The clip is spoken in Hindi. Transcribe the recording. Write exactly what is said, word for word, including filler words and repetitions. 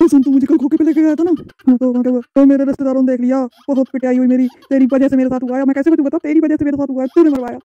तो सुन, तू मुझे कल खोखे पे लेके गया था ना, हाँ, तो वहाँ पे वो- तो मेरे रिश्तेदारों ने देख लिया, बहुत पिटाई हुई मेरी, तेरी वजह से मेरे साथ हुआ है। मैं कैसे बचूं बता, तेरी वजह से मेरे साथ हुआ है, तूने मरवाया।